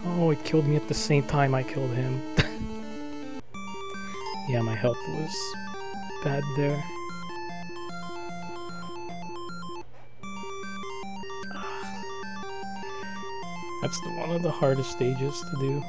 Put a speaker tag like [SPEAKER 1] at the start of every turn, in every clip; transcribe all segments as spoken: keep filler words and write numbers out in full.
[SPEAKER 1] Oh, it killed me at the same time I killed him. Yeah, my health was bad there. That's the, one of the hardest stages to do.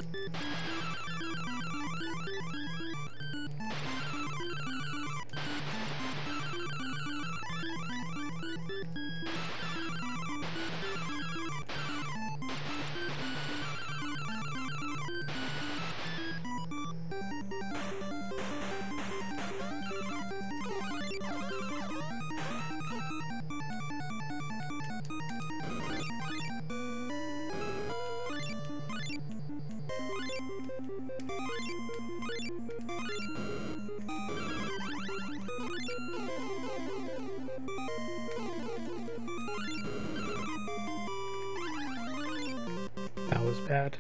[SPEAKER 1] That was bad.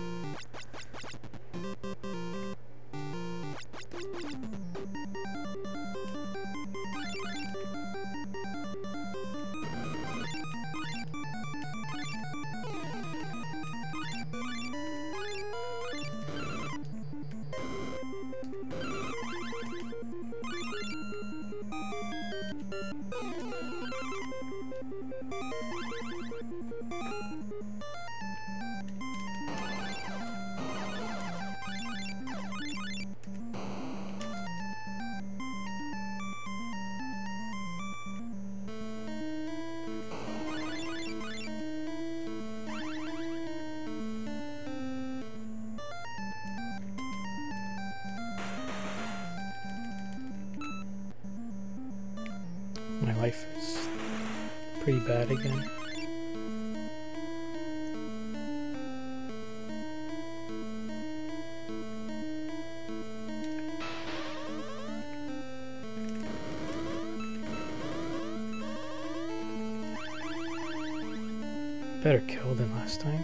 [SPEAKER 1] My life is pretty bad again. Better kill than last time.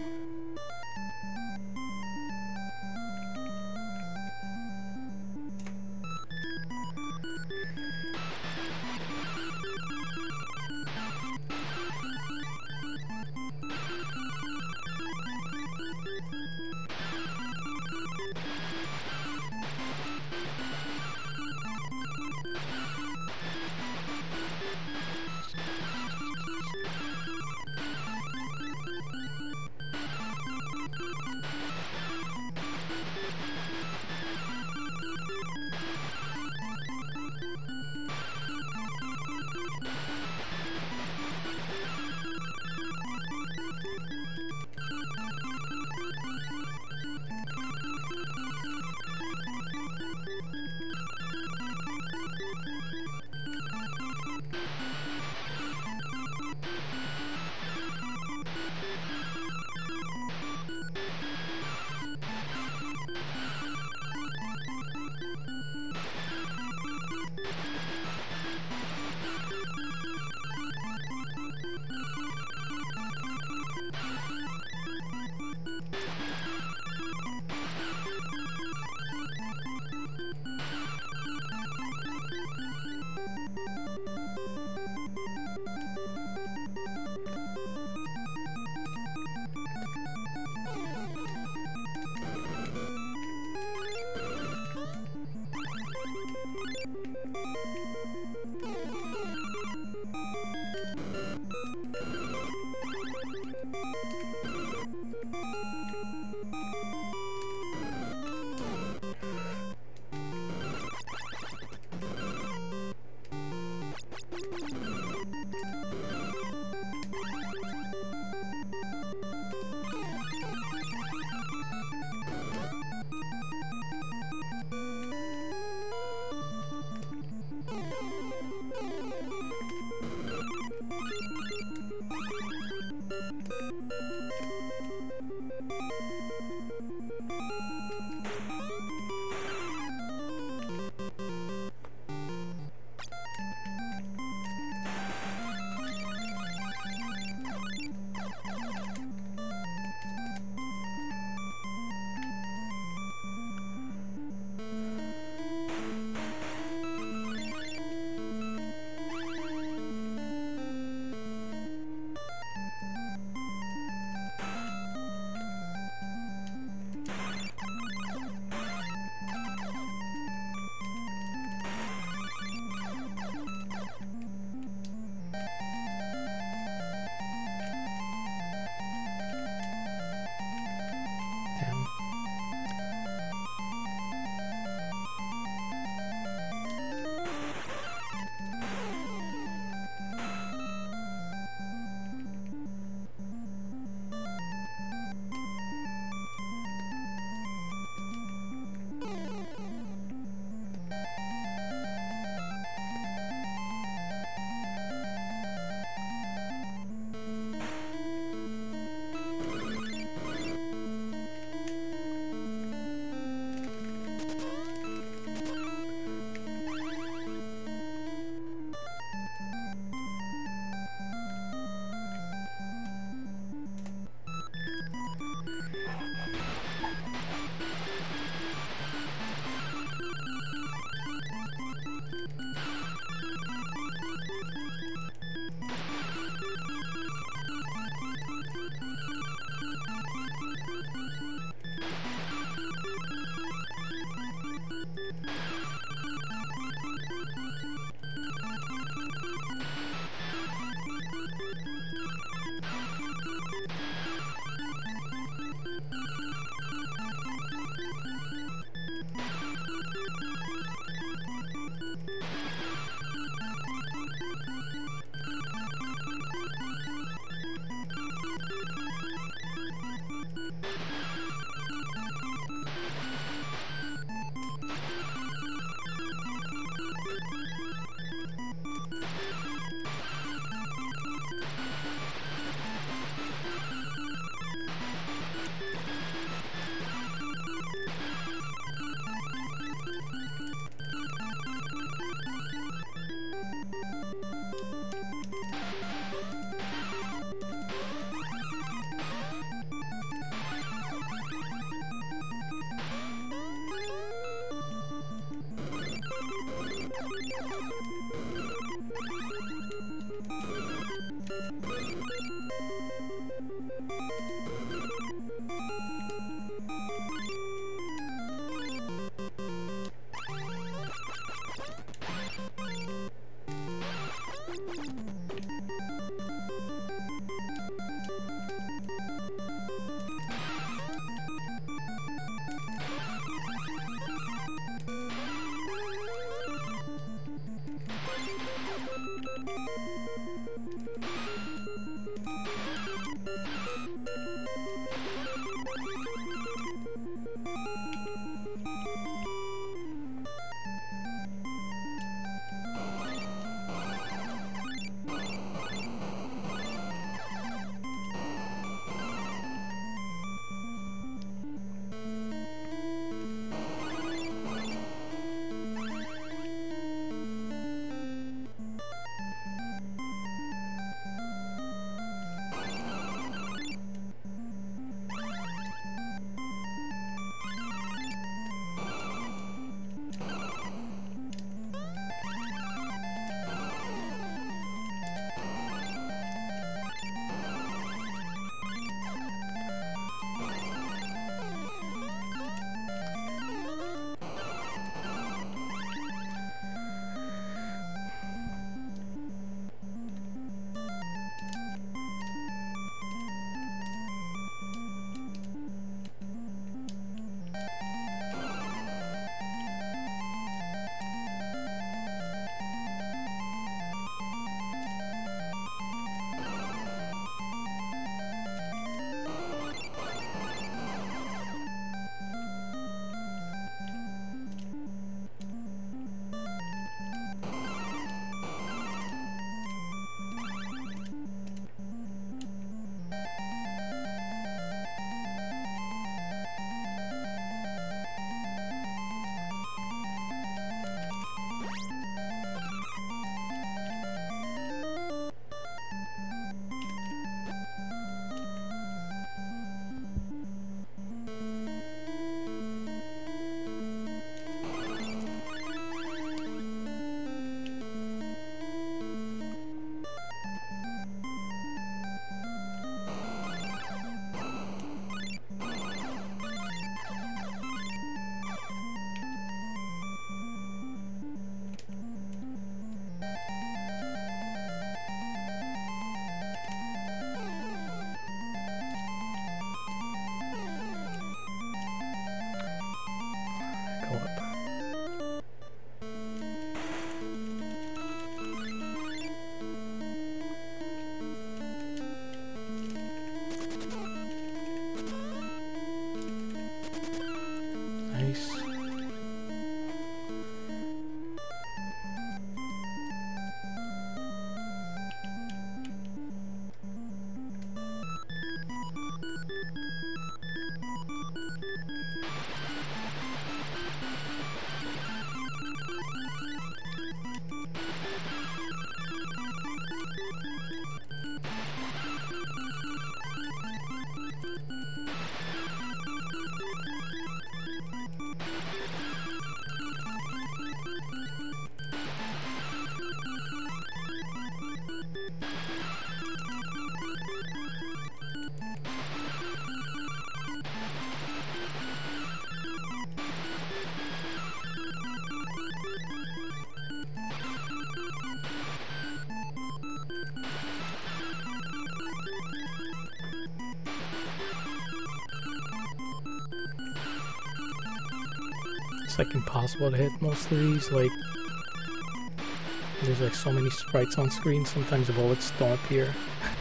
[SPEAKER 1] It's like impossible to hit most of these. Like, there's like so many sprites on screen, sometimes the bullets don't appear.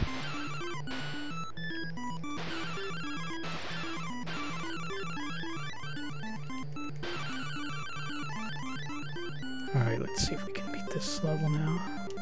[SPEAKER 1] Alright, let's see if we can beat this level now.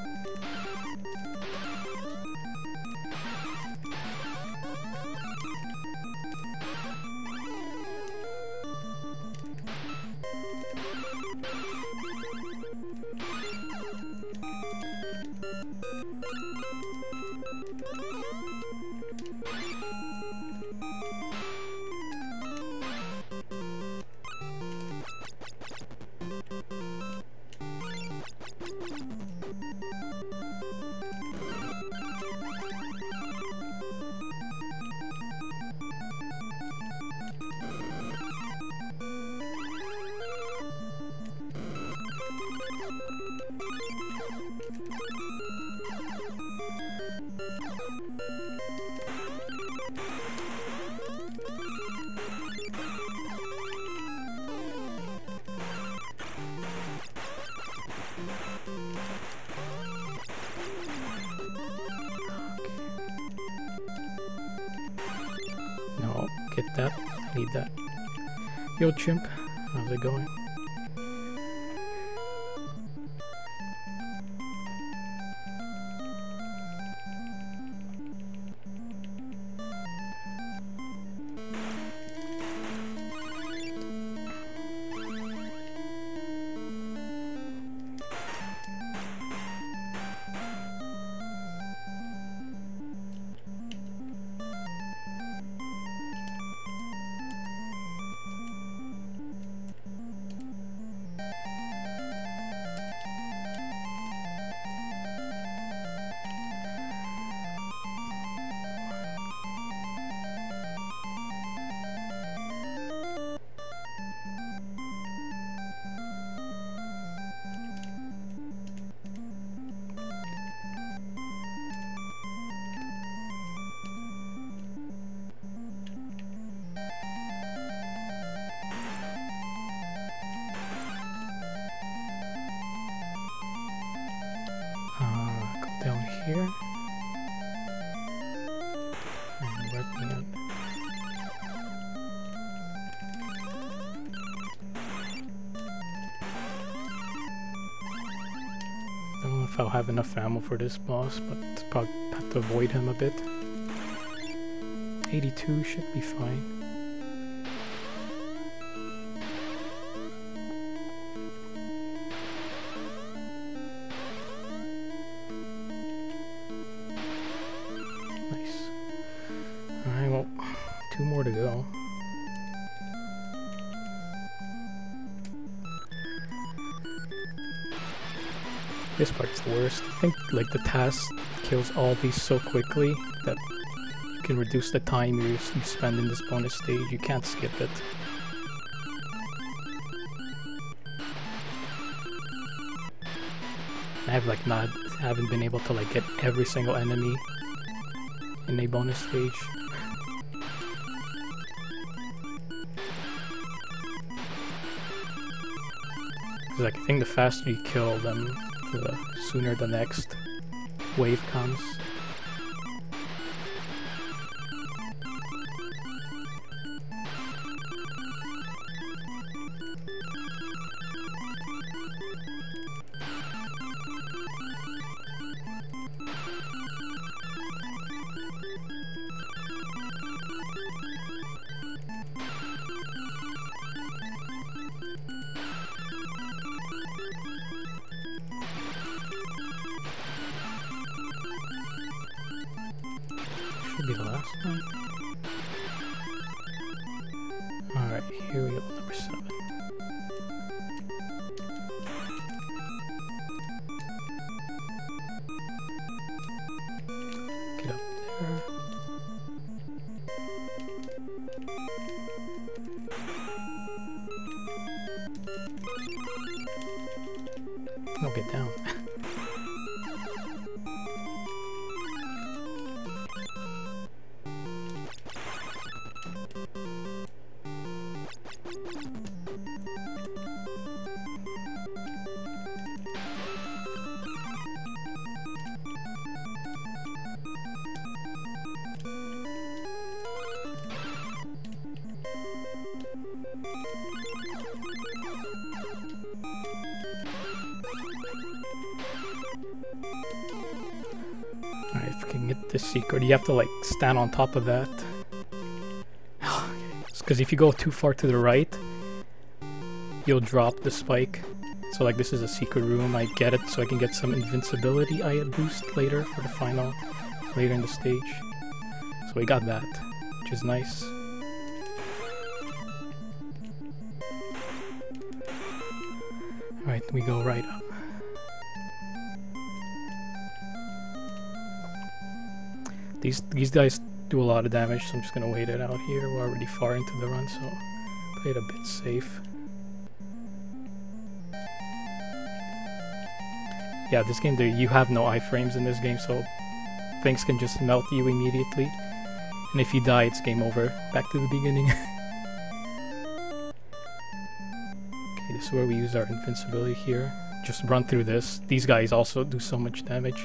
[SPEAKER 1] No, get that. I need that. Yo, chimp. How's it going? Down here and working up. I don't know if I'll have enough ammo for this boss, but probably have to avoid him a bit. eighty-two should be fine. Alright, well, two more to go. This part's the worst. I think like the task kills all these so quickly that you can reduce the time you, you spend in this bonus stage. You can't skip it. I have like not haven't been able to like get every single enemy in a bonus stage. Like, I think the faster you kill them, the sooner the next wave comes. Should be the last one. Alright, here we go, number seven. Get up there. Alright, if we can get this secret, you have to like stand on top of that. Because if you go too far to the right, you'll drop the spike. So like this is a secret room, I get it so I can get some invincibility I boost later for the final, later in the stage. So we got that, which is nice. Alright, we go right up. These these guys do a lot of damage, so I'm just gonna wait it out here. We're already far into the run, so play it a bit safe. Yeah, this game, there you have no iframes in this game, so things can just melt you immediately. And if you die, it's game over. Back to the beginning. Okay, this is where we use our invincibility here. Just run through this. These guys also do so much damage.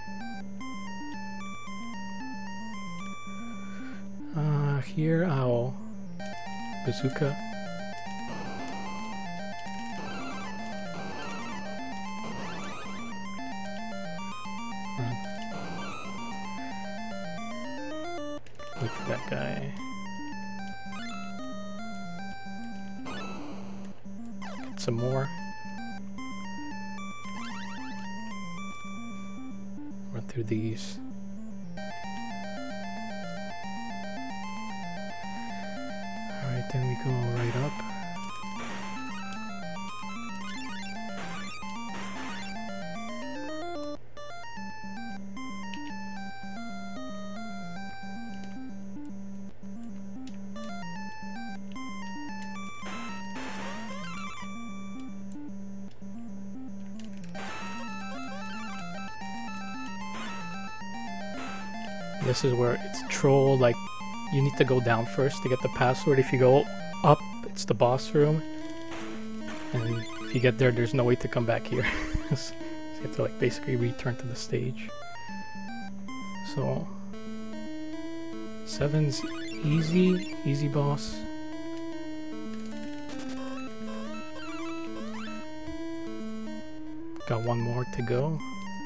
[SPEAKER 1] Uh, here, I'll bazooka. Run. Wait for that guy. Get some more. Run through these. Alright, then we go right up. This is where it's troll, like you need to go down first to get the password. If you go up, it's the boss room. And if you get there, there's no way to come back here. So you have to like basically return to the stage. So seven's easy, easy boss. Got one more to go.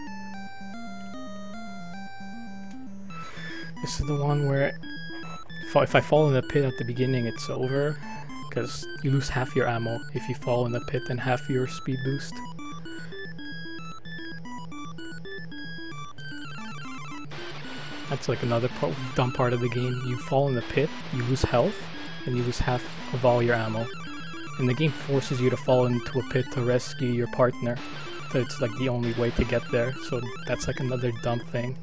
[SPEAKER 1] This is the one where if I, if I fall in the pit at the beginning, it's over. Because you lose half your ammo if you fall in the pit and half your speed boost. That's like another part, dumb part of the game. You fall in the pit, you lose health, and you lose half of all your ammo. And the game forces you to fall into a pit to rescue your partner. So it's like the only way to get there. So that's like another dumb thing.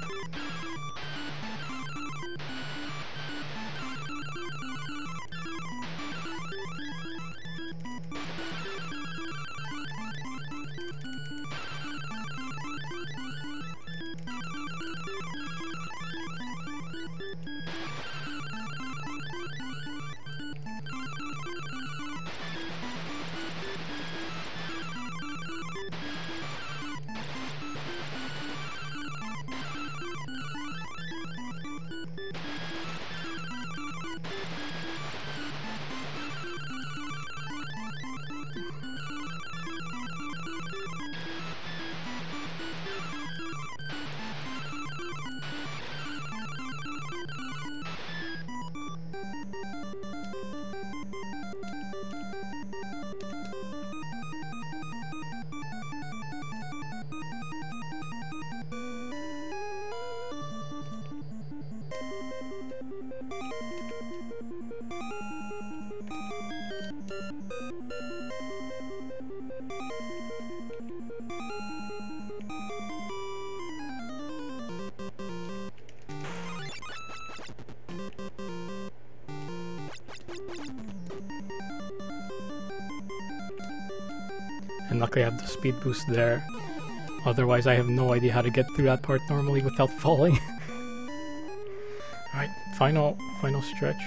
[SPEAKER 1] And luckily I have the speed boost there. Otherwise I have no idea how to get through that part normally without falling. Alright, final final stretch.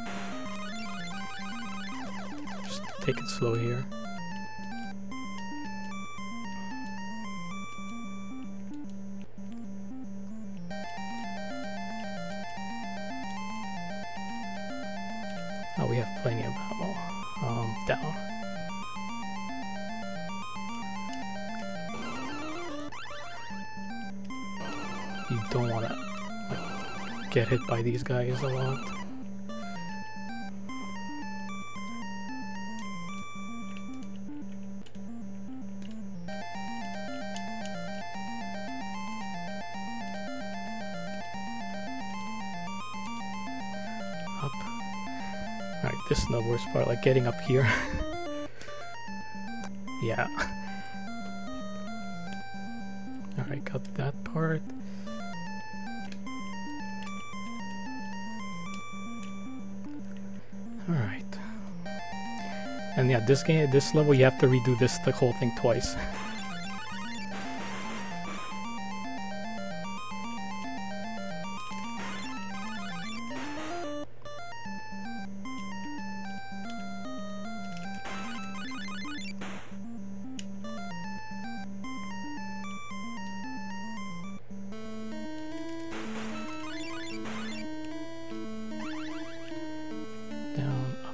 [SPEAKER 1] Just take it slow here. Oh, we have plenty of ammo. Um, down. don't want to like, get hit by these guys a lot. Up. Alright, this is the worst part, like getting up here. Yeah. Alright, got that part. Alright. And yeah, this game, this level, you have to redo this, the whole thing twice. Down, up.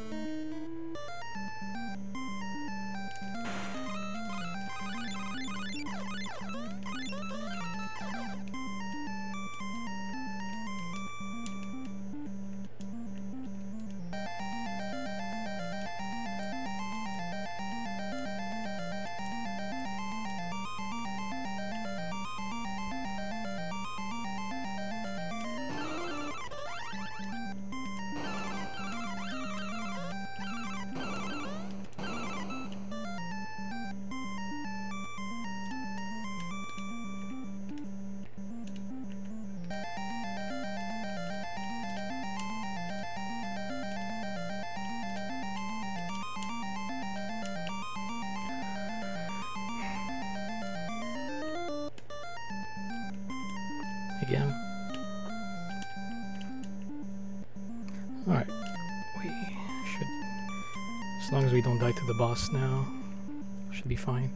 [SPEAKER 1] Again. Alright, we should, as long as we don't die to the boss now, should be fine.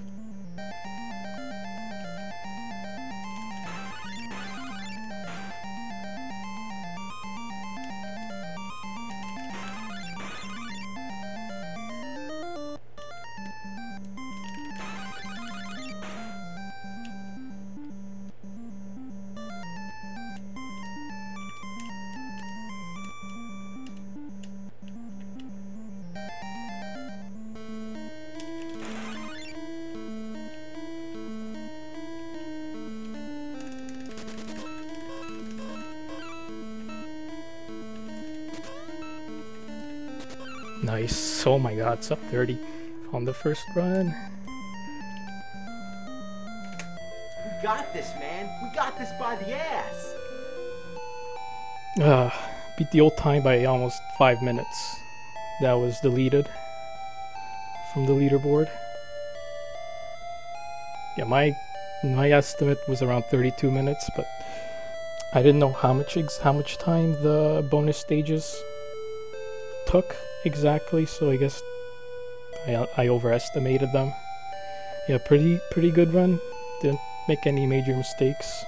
[SPEAKER 1] Nice. Oh my god, it's up thirty on the first run.
[SPEAKER 2] We got this, man. We got this by the ass.
[SPEAKER 1] Uh, beat the old time by almost five minutes. That was deleted from the leaderboard. Yeah, my my estimate was around thirty-two minutes, but I didn't know how much ex how much time the bonus stages took exactly, so I guess I, I overestimated them. Yeah, pretty pretty good run. Didn't make any major mistakes.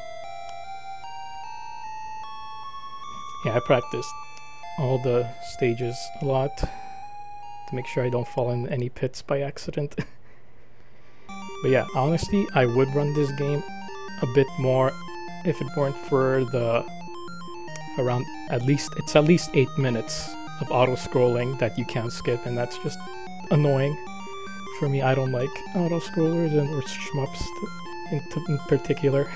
[SPEAKER 1] Yeah, I practiced all the stages a lot to make sure I don't fall in any pits by accident. But yeah, honestly, I would run this game a bit more if it weren't for the around at least it's at least eight minutes of auto scrolling that you can't skip, and that's just annoying for me. I don't like auto scrollers and or shmups in, in particular.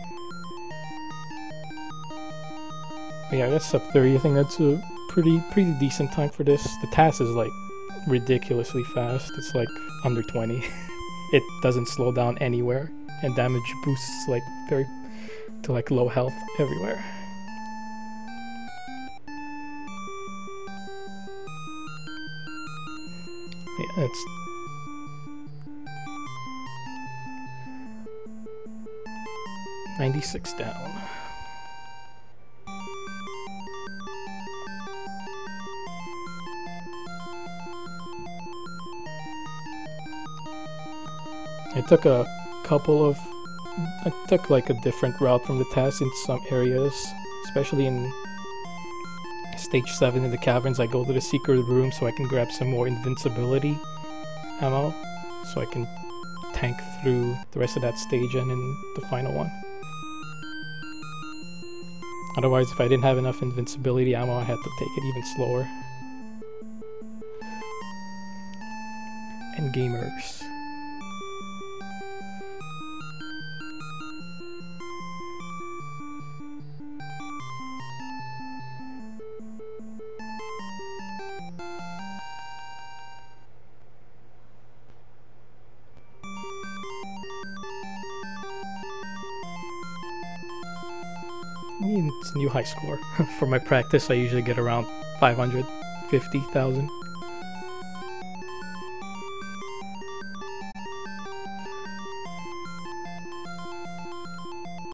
[SPEAKER 1] But yeah, that's up thirty. I think that's a pretty pretty decent time for this. The task is like ridiculously fast. It's like under twenty. It doesn't slow down anywhere, and damage boosts like very to like low health everywhere. Yeah, it's ninety-six down. I took a couple of I took like a different route from the task in some areas, especially in stage seven in the caverns. I go to the secret room so I can grab some more invincibility ammo, so I can tank through the rest of that stage and in the final one. Otherwise, if I didn't have enough invincibility ammo, I had to take it even slower. And gamers. I mean, it's new high score. For my practice, I usually get around five hundred fifty thousand.